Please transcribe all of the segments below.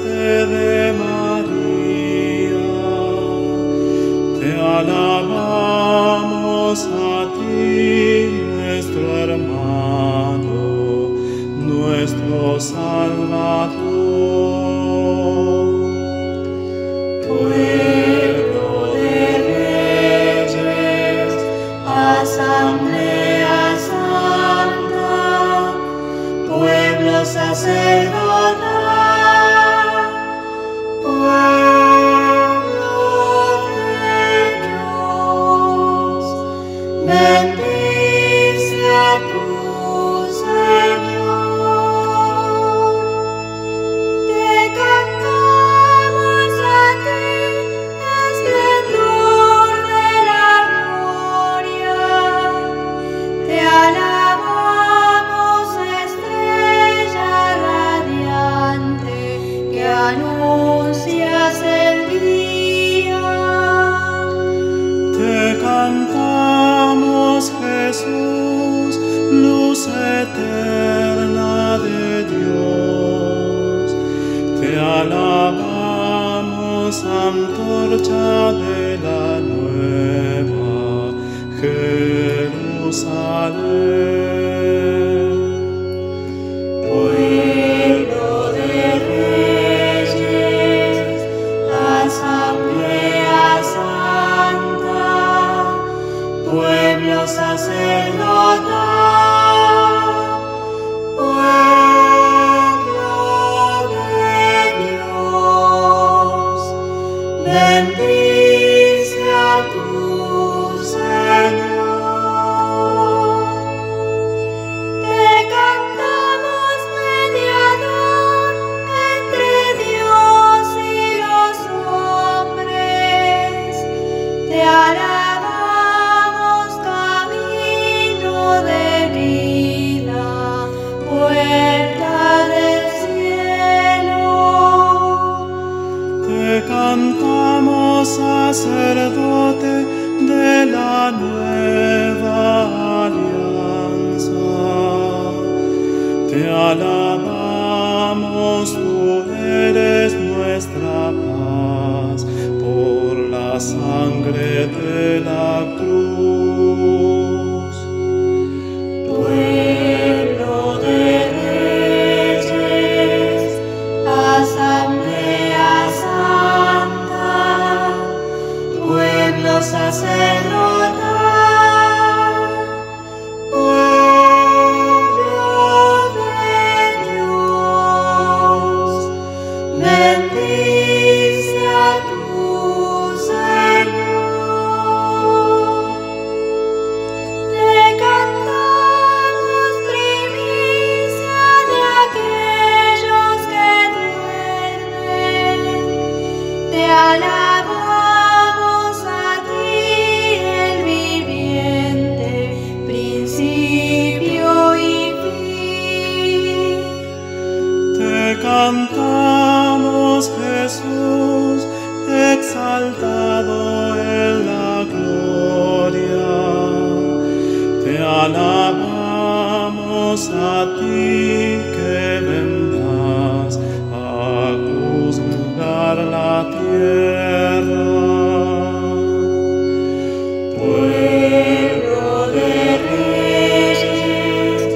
de María. Te alabamos a ti, nuestro hermano, nuestro Salvador. Pueblo de reyes, asamblea santa, pueblo sacerdotal, pueblo de Dios, bendice a tu Señor. Te cantamos a ti, esplendor de la gloria. Te alabamos, estrella radiante, que anuncias el día. Te cantamos, Jesús, luz eterna de Dios. Te alabamos, antorcha de la nueva Jerusalén. Pueblo de reyes, asamblea santa, pueblo sacerdotal, pueblo de Dios, bendice a tu Señor. Te cantamos, mediador entre Dios y los hombres. Te alabamos, camino de vida, puerta del cielo. Te cantamos, sacerdote de la nueva alianza. Te alabamos, tú eres nuestra paz, por la sangre de la cruz. Pueblo de reyes, asamblea santa, pueblo sacerdotal, pueblo de Dios, bendice a tu Señor. Te cantamos, primicia de aquellos que duermen. Te alabamos a ti, el viviente, principio y fin. Te cantamos, Jesús, exaltado en la gloria. Te alabamos a ti, que vendrás a juzgar la tierra. Pueblo de reyes,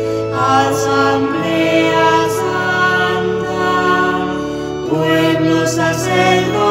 asamblea santa, pueblo sacerdotal,